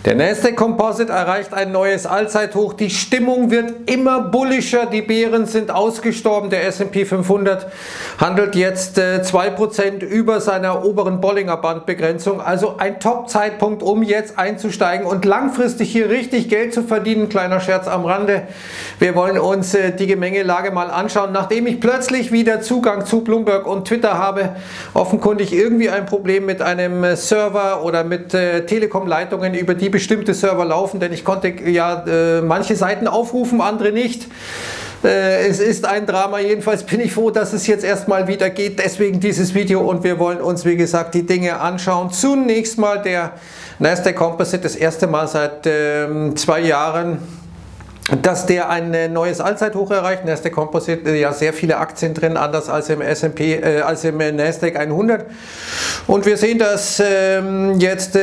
Der Nasdaq Composite erreicht ein neues Allzeithoch. Die Stimmung wird immer bullischer. Die Bären sind ausgestorben. Der S&P 500 handelt jetzt 2% über seiner oberen Bollinger Bandbegrenzung. Also ein Top-Zeitpunkt, um jetzt einzusteigen und langfristig hier richtig Geld zu verdienen. Kleiner Scherz am Rande. Wir wollen uns die Gemengelage mal anschauen. Nachdem ich plötzlich wieder Zugang zu Bloomberg und Twitter habe, offenkundig irgendwie ein Problem mit einem Server oder mit Telekom-Leitungen, über die bestimmte Server laufen, denn ich konnte ja manche Seiten aufrufen, andere nicht. Es ist ein Drama, jedenfalls bin ich froh, dass es jetzt erstmal wieder geht, deswegen dieses Video und wir wollen uns wie gesagt die Dinge anschauen. Zunächst mal der Nasdaq Composite, das erste Mal seit 2 Jahren, dass der ein neues Allzeithoch erreicht. Nasdaq Composite, ja sehr viele Aktien drin, anders als im S&P, als im Nasdaq 100. Und wir sehen, dass jetzt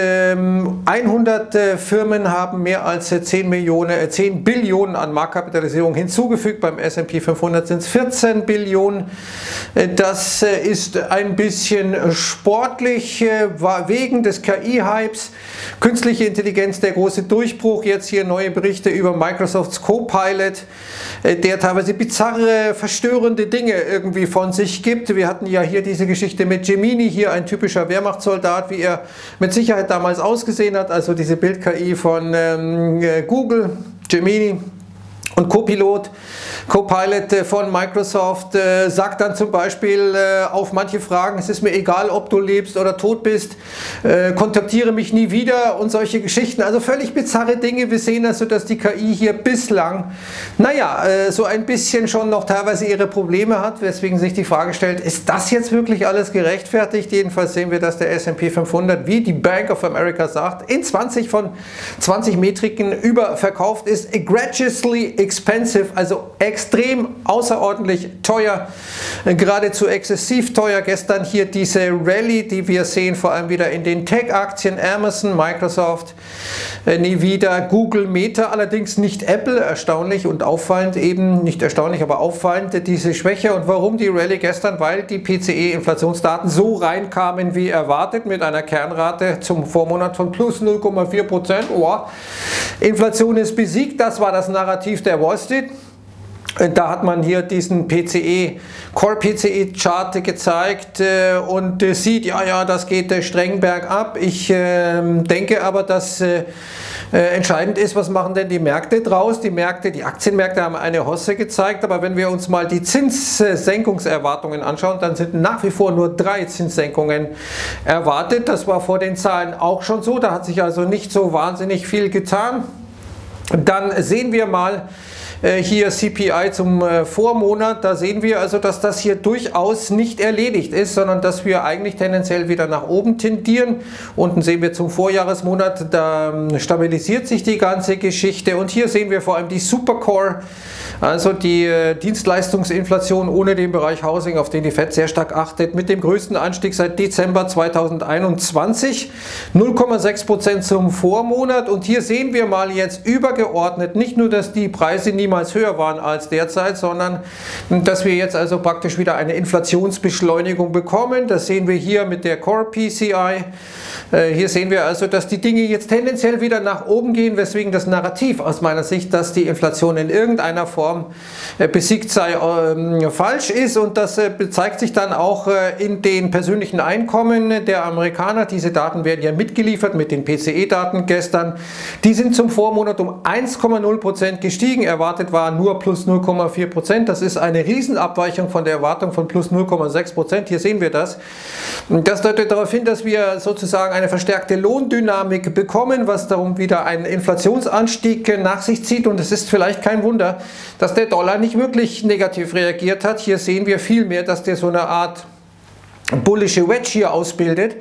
100 Firmen haben mehr als 10 Billionen an Marktkapitalisierung hinzugefügt. Beim S&P 500 sind es 14 Billionen. Das ist ein bisschen sportlich wegen des KI-Hypes. Künstliche Intelligenz, der große Durchbruch. Jetzt hier neue Berichte über Microsofts Copilot, der teilweise bizarre, verstörende Dinge irgendwie von sich gibt. Wir hatten ja hier diese Geschichte mit Gemini, hier ein typischer Wehrmachtssoldat, wie er mit Sicherheit damals ausgesehen hat, also diese Bild-KI von Google, Gemini. Und Copilot von Microsoft sagt dann zum Beispiel auf manche Fragen, es ist mir egal, ob du lebst oder tot bist, kontaktiere mich nie wieder und solche Geschichten. Also völlig bizarre Dinge. Wir sehen also, dass die KI hier bislang, naja, so ein bisschen schon noch teilweise ihre Probleme hat, weswegen sich die Frage stellt, ist das jetzt wirklich alles gerechtfertigt? Jedenfalls sehen wir, dass der S&P 500, wie die Bank of America sagt, in 20 von 20 Metriken überverkauft ist, egregiously expensive, also extrem außerordentlich teuer, geradezu exzessiv teuer. Gestern hier diese Rallye, die wir sehen, vor allem wieder in den Tech-Aktien, Amazon, Microsoft, nie wieder, Google, Meta, allerdings nicht Apple, erstaunlich und auffallend eben, nicht erstaunlich, aber auffallend diese Schwäche. Und warum die Rallye gestern? Weil die PCE-Inflationsdaten so reinkamen wie erwartet, mit einer Kernrate zum Vormonat von plus 0,4%. Oh, Inflation ist besiegt, das war das Narrativ der Wall Street. Da hat man hier diesen Core PCE Chart gezeigt und sieht, ja, das geht streng bergab. Ich denke aber, dass entscheidend ist, was machen denn die Märkte draus? Die Aktienmärkte haben eine Hosse gezeigt, aber wenn wir uns mal die Zinssenkungserwartungen anschauen, dann sind nach wie vor nur 3 Zinssenkungen erwartet. Das war vor den Zahlen auch schon so, da hat sich also nicht so wahnsinnig viel getan. Dann sehen wir mal hier CPI zum Vormonat, da sehen wir also, dass das hier durchaus nicht erledigt ist, sondern dass wir eigentlich tendenziell wieder nach oben tendieren. Unten sehen wir zum Vorjahresmonat, da stabilisiert sich die ganze Geschichte und hier sehen wir vor allem die Supercore, also die Dienstleistungsinflation ohne den Bereich Housing, auf den die FED sehr stark achtet, mit dem größten Anstieg seit Dezember 2021, 0,6% zum Vormonat und hier sehen wir mal jetzt übergeordnet, nicht nur, dass die Preise niemals höher waren als derzeit, sondern dass wir jetzt also praktisch wieder eine Inflationsbeschleunigung bekommen. Das sehen wir hier mit der Core PCI. Hier sehen wir also, dass die Dinge jetzt tendenziell wieder nach oben gehen, weswegen das Narrativ aus meiner Sicht, dass die Inflation in irgendeiner Form besiegt sei, falsch ist und das zeigt sich dann auch in den persönlichen Einkommen der Amerikaner. Diese Daten werden ja mitgeliefert mit den PCE-Daten gestern. Die sind zum Vormonat um 1,0% gestiegen. Erwartet war nur plus 0,4%. Das ist eine Riesenabweichung von der Erwartung von plus 0,6%. Hier sehen wir das. Das deutet darauf hin, dass wir sozusagen eine verstärkte Lohndynamik bekommen, was darum wieder einen Inflationsanstieg nach sich zieht. Und es ist vielleicht kein Wunder, dass der Dollar nicht wirklich negativ reagiert hat. Hier sehen wir vielmehr, dass der so eine Art bullische Wedge hier ausbildet.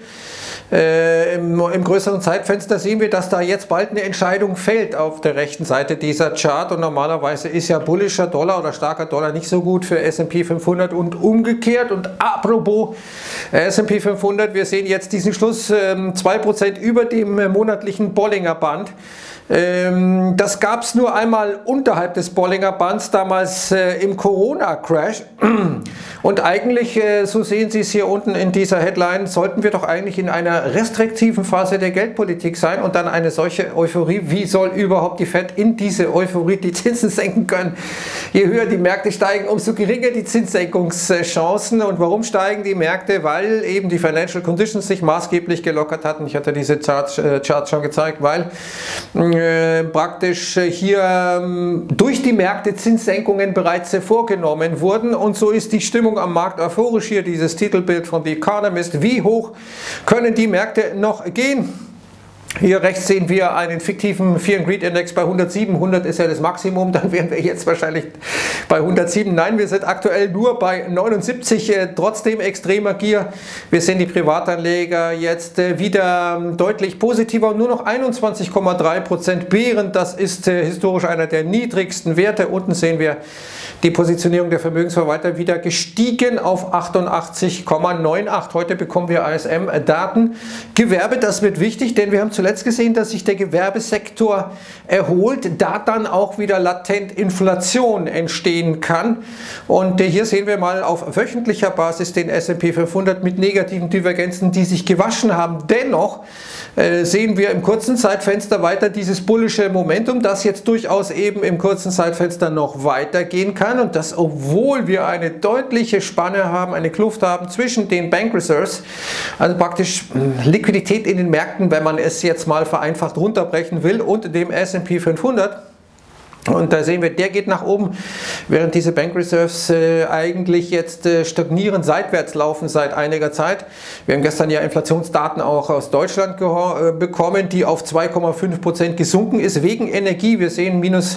Im größeren Zeitfenster sehen wir, dass da jetzt bald eine Entscheidung fällt auf der rechten Seite dieser Chart und normalerweise ist ja bullischer Dollar oder starker Dollar nicht so gut für S&P 500 und umgekehrt. Und apropos S&P 500, wir sehen jetzt diesen Schluss 2% über dem monatlichen Bollinger Band. Das gab es nur einmal unterhalb des Bollinger Bands, damals im Corona-Crash. Und eigentlich, so sehen Sie es hier unten in dieser Headline, sollten wir doch eigentlich in einer einer restriktiven Phase der Geldpolitik sein und dann eine solche Euphorie. Wie soll überhaupt die Fed in diese Euphorie die Zinsen senken können? Je höher die Märkte steigen, umso geringer die Zinssenkungschancen. Und warum steigen die Märkte? Weil eben die Financial Conditions sich maßgeblich gelockert hatten. Ich hatte diese Charts schon gezeigt, weil praktisch hier durch die Märkte Zinssenkungen bereits vorgenommen wurden. Und so ist die Stimmung am Markt euphorisch. Hier dieses Titelbild von The Economist. Wie hoch können die Märkte noch gehen? Hier rechts sehen wir einen fiktiven Fear and Greed Index bei 107. 100 ist ja das Maximum, dann wären wir jetzt wahrscheinlich bei 107. Nein, wir sind aktuell nur bei 79, trotzdem extremer Gier. Wir sehen die Privatanleger jetzt wieder deutlich positiver, nur noch 21,3% Beeren. Das ist historisch einer der niedrigsten Werte. Unten sehen wir die Positionierung der Vermögensverwalter wieder gestiegen auf 88,98. Heute bekommen wir ISM-Daten. Gewerbe, das wird wichtig, denn wir haben zuletzt gesehen, dass sich der Gewerbesektor erholt, da dann auch wieder latent Inflation entstehen kann. Und hier sehen wir mal auf wöchentlicher Basis den S&P 500 mit negativen Divergenzen, die sich gewaschen haben. Dennoch sehen wir im kurzen Zeitfenster weiter dieses bullische Momentum, das jetzt durchaus eben im kurzen Zeitfenster noch weitergehen kann und das, obwohl wir eine deutliche Spanne haben, eine Kluft haben zwischen den Bank Reserves, also praktisch Liquidität in den Märkten, wenn man es jetzt mal vereinfacht runterbrechen will, und dem S&P 500. Und da sehen wir, der geht nach oben, während diese Bank Reserves eigentlich jetzt stagnieren, seitwärts laufen seit einiger Zeit. Wir haben gestern ja Inflationsdaten auch aus Deutschland bekommen, die auf 2,5% gesunken ist wegen Energie. Wir sehen minus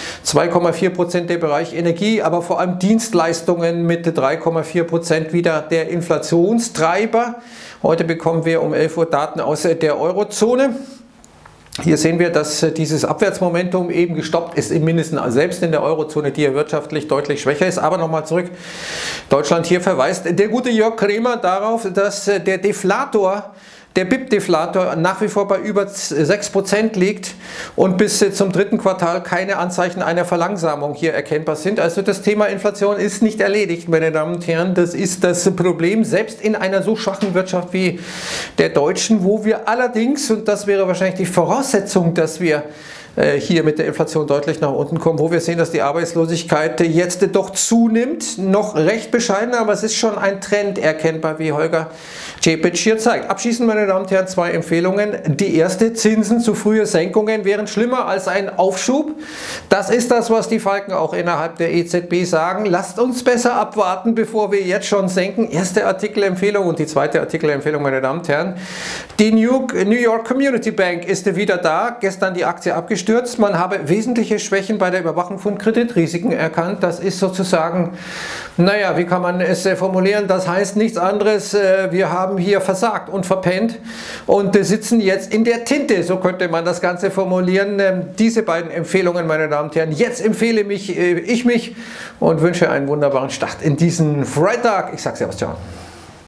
2,4% der Bereich Energie, aber vor allem Dienstleistungen mit 3,4% wieder der Inflationstreiber. Heute bekommen wir um 11 Uhr Daten aus der Eurozone. Hier sehen wir, dass dieses Abwärtsmomentum eben gestoppt ist, mindestens selbst in der Eurozone, die ja wirtschaftlich deutlich schwächer ist. Aber nochmal zurück, Deutschland, hier verweist der gute Jörg Kremer darauf, dass der Deflator, der BIP-Deflator nach wie vor bei über 6% liegt und bis zum dritten Quartal keine Anzeichen einer Verlangsamung hier erkennbar sind. Also das Thema Inflation ist nicht erledigt, meine Damen und Herren. Das ist das Problem, selbst in einer so schwachen Wirtschaft wie der deutschen, wo wir allerdings, und das wäre wahrscheinlich die Voraussetzung, dass wir hier mit der Inflation deutlich nach unten kommen, wo wir sehen, dass die Arbeitslosigkeit jetzt doch zunimmt, noch recht bescheiden, aber es ist schon ein Trend erkennbar, wie Holger Čepić hier zeigt. Abschließend, meine Damen und Herren, zwei Empfehlungen. Die erste: Zinsen zu frühe Senkungen wären schlimmer als ein Aufschub. Das ist das, was die Falken auch innerhalb der EZB sagen. Lasst uns besser abwarten, bevor wir jetzt schon senken. Erste Artikelempfehlung. Und die zweite Artikelempfehlung, meine Damen und Herren: Die New York Community Bank ist wieder da. Gestern die Aktie abgestürzt. Man habe wesentliche Schwächen bei der Überwachung von Kreditrisiken erkannt. Das ist sozusagen, naja, wie kann man es formulieren? Das heißt nichts anderes, wir haben hier versagt und verpennt und sitzen jetzt in der Tinte, so könnte man das Ganze formulieren. Diese beiden Empfehlungen, meine Damen und Herren. Jetzt empfehle ich mich und wünsche einen wunderbaren Start in diesen Freitag. Ich sage Servus, ciao.